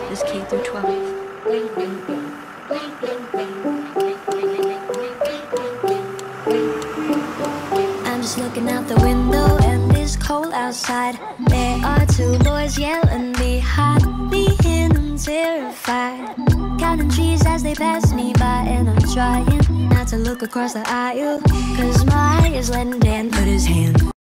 is K through 12. I'm just looking out the window and it's cold outside. There are two boys yelling behind me and I'm terrified. Counting trees as they pass me by and I'm trying not to look across the aisle, cause my eye is letting Dan put his hand